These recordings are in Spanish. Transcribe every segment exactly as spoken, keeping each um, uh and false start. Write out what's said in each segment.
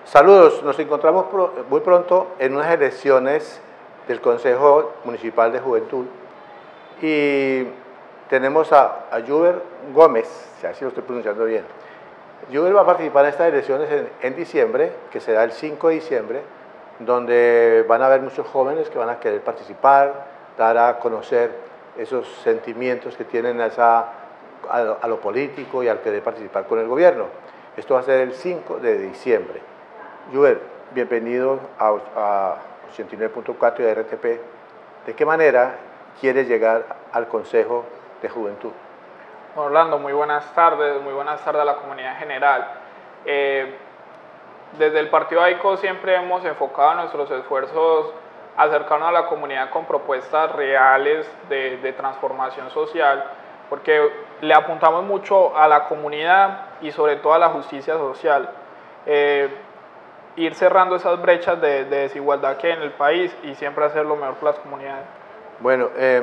Saludos, nos encontramos pro, muy pronto en unas elecciones del Consejo Municipal de Juventud y tenemos a, a Juber Gómez, si así lo estoy pronunciando bien. Juber va a participar en estas elecciones en, en diciembre, que será el cinco de diciembre, donde van a haber muchos jóvenes que van a querer participar, dar a conocer esos sentimientos que tienen a, esa, a, lo, a lo político y al querer participar con el gobierno. Esto va a ser el cinco de diciembre. Juber, bienvenido a, a ochenta y nueve punto cuatro y a R T P. ¿De qué manera quieres llegar al Consejo de Juventud? Orlando, muy buenas tardes, muy buenas tardes a la comunidad en general. Eh, desde el Partido AICO siempre hemos enfocado nuestros esfuerzos a acercarnos a la comunidad con propuestas reales de, de transformación social, porque le apuntamos mucho a la comunidad y sobre todo a la justicia social. Eh, ir cerrando esas brechas de, de desigualdad que hay en el país y siempre hacer lo mejor por las comunidades. Bueno, eh,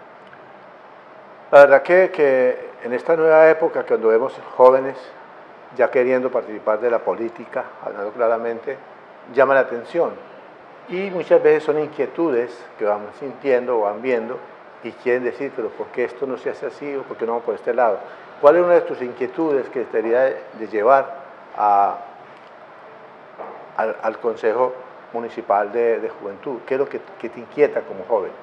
la verdad que, que en esta nueva época, cuando vemos jóvenes ya queriendo participar de la política, hablando claramente, llama la atención. Y muchas veces son inquietudes que van sintiendo o van viendo y quieren decir, pero ¿por qué esto no se hace así o por qué no vamos por este lado? ¿Cuál es una de tus inquietudes que te debería de llevar a, al, al Consejo Municipal de, de Juventud? ¿Qué es lo que, que te inquieta como joven?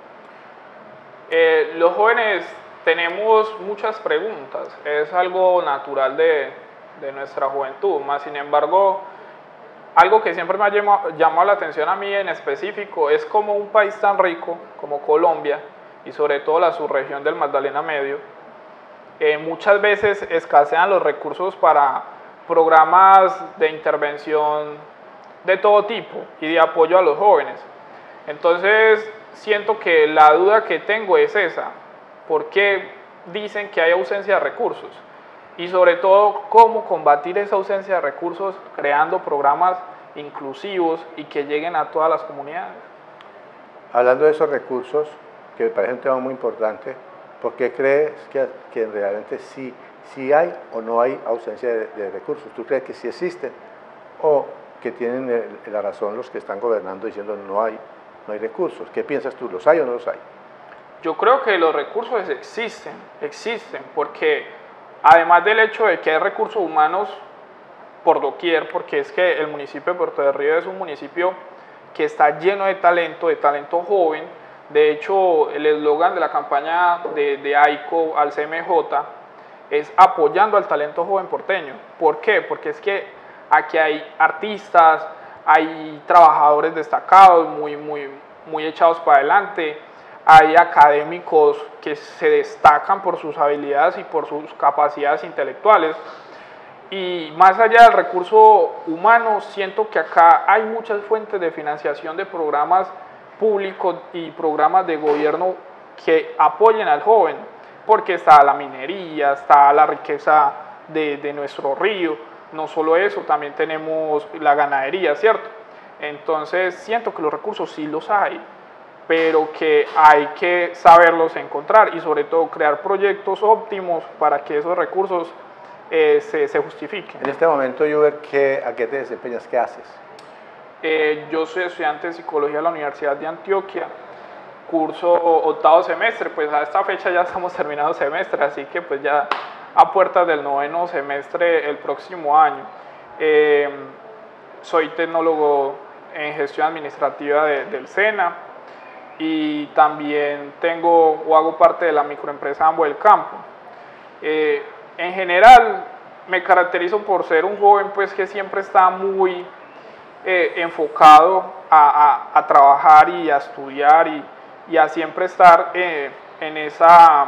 Eh, los jóvenes tenemos muchas preguntas, es algo natural de, de nuestra juventud, más sin embargo, algo que siempre me ha llamado, llamado la atención a mí en específico es como un país tan rico como Colombia y sobre todo la subregión del Magdalena Medio, eh, muchas veces escasean los recursos para programas de intervención de todo tipo y de apoyo a los jóvenes. Entonces siento que la duda que tengo es esa, ¿por qué dicen que hay ausencia de recursos? Y sobre todo, ¿cómo combatir esa ausencia de recursos creando programas inclusivos y que lleguen a todas las comunidades? Hablando de esos recursos, que me parece un tema muy importante, ¿por qué crees que, que realmente sí, sí hay o no hay ausencia de, de recursos? ¿Tú crees que sí existen o que tienen el, la razón los que están gobernando diciendo no hay, no hay recursos? ¿Qué piensas tú? ¿Los hay o no los hay? Yo creo que los recursos existen, existen, porque además del hecho de que hay recursos humanos por doquier, porque es que el municipio de Puerto de Río es un municipio que está lleno de talento, de talento joven. De hecho, el eslogan de la campaña de, de AICO al C M J es apoyando al talento joven porteño. ¿Por qué? Porque es que aquí hay artistas, hay trabajadores destacados, muy, muy, muy echados para adelante, hay académicos que se destacan por sus habilidades y por sus capacidades intelectuales. Y más allá del recurso humano, siento que acá hay muchas fuentes de financiación de programas públicos y programas de gobierno que apoyen al joven, porque está la minería, está la riqueza de, de nuestro río, no solo eso, también tenemos la ganadería, ¿cierto? Entonces siento que los recursos sí los hay, pero que hay que saberlos encontrar y sobre todo crear proyectos óptimos para que esos recursos eh, se, se justifiquen. En este momento, Juber, ¿qué, ¿a qué te desempeñas? ¿Qué haces? Eh, yo soy estudiante de Psicología de la Universidad de Antioquia, curso octavo semestre, pues a esta fecha ya estamos terminando semestre, así que pues ya a puertas del noveno semestre el próximo año. Eh, soy tecnólogo en gestión administrativa de, del SENA, y también tengo o hago parte de la microempresa Ambo del Campo. Eh, en general me caracterizo por ser un joven pues que siempre está muy eh, enfocado a, a, a trabajar y a estudiar y, y a siempre estar eh, en esa,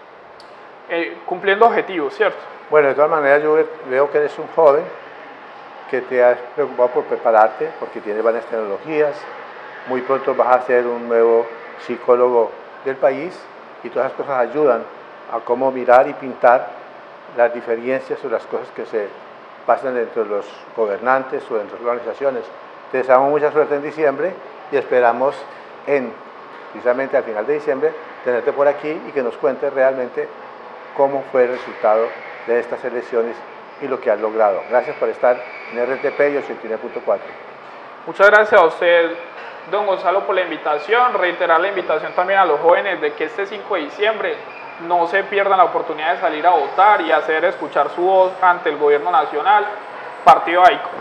eh, cumpliendo objetivos, ¿cierto? Bueno, de todas maneras yo veo que eres un joven que te has preocupado por prepararte porque tienes varias tecnologías. Muy pronto vas a ser un nuevo psicólogo del país y todas esas cosas ayudan a cómo mirar y pintar las diferencias o las cosas que se pasan dentro de los gobernantes o dentro de las organizaciones. Te deseamos mucha suerte en diciembre y esperamos en, precisamente al final de diciembre, tenerte por aquí y que nos cuentes realmente cómo fue el resultado de estas elecciones y lo que has logrado. Gracias por estar en R T P y ochenta y nueve punto cuatro. Muchas gracias a usted, don Gonzalo, por la invitación. Reiterar la invitación también a los jóvenes de que este cinco de diciembre no se pierdan la oportunidad de salir a votar y hacer escuchar su voz ante el gobierno nacional. Partido AICO.